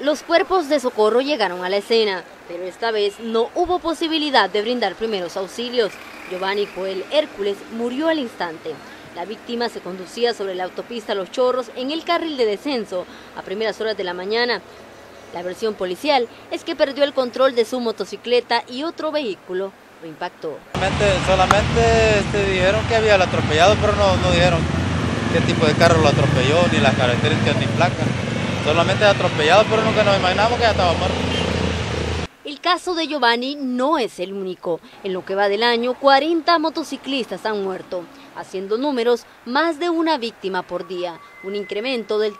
Los cuerpos de socorro llegaron a la escena, pero esta vez no hubo posibilidad de brindar primeros auxilios. Giovanni Joel Hércules murió al instante. La víctima se conducía sobre la autopista Los Chorros en el carril de descenso a primeras horas de la mañana. La versión policial es que perdió el control de su motocicleta y otro vehículo lo impactó. Solamente dijeron que había atropellado, pero no dijeron qué tipo de carro lo atropelló, ni las características, ni placas. Solamente atropellado, pero nunca nos imaginamos que ya estaba muerto. El caso de Giovanni no es el único. En lo que va del año, 40 motociclistas han muerto, haciendo números más de una víctima por día, un incremento del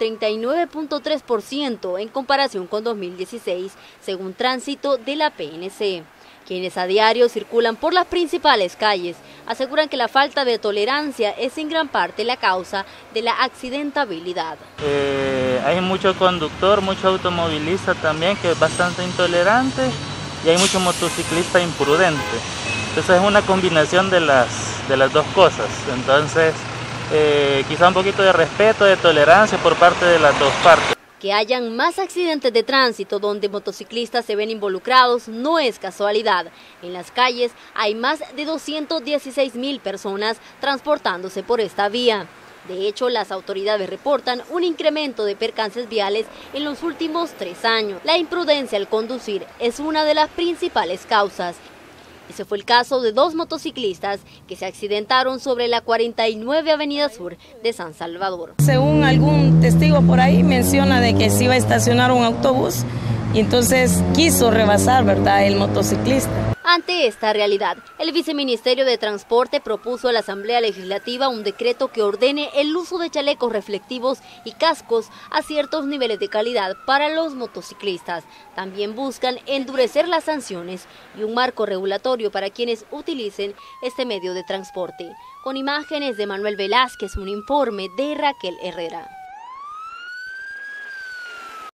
39.3% en comparación con 2016, según Tránsito de la PNC. Quienes a diario circulan por las principales calles aseguran que la falta de tolerancia es en gran parte la causa de la accidentabilidad. Hay mucho conductor, mucho automovilista también que es bastante intolerante y hay mucho motociclista imprudente. Entonces es una combinación de las dos cosas. Entonces quizá un poquito de respeto, de tolerancia por parte de las dos partes. Que hayan más accidentes de tránsito donde motociclistas se ven involucrados no es casualidad. En las calles hay más de 216.000 personas transportándose por esta vía. De hecho, las autoridades reportan un incremento de percances viales en los últimos 3 años. La imprudencia al conducir es una de las principales causas. Ese fue el caso de 2 motociclistas que se accidentaron sobre la 49 Avenida Sur de San Salvador. Según algún testigo por ahí menciona de que se iba a estacionar un autobús y entonces quiso rebasar, ¿verdad?, el motociclista. Ante esta realidad, el Viceministerio de Transporte propuso a la Asamblea Legislativa un decreto que ordene el uso de chalecos reflectivos y cascos a ciertos niveles de calidad para los motociclistas. También buscan endurecer las sanciones y un marco regulatorio para quienes utilicen este medio de transporte. Con imágenes de Manuel Velázquez, un informe de Raquel Herrera.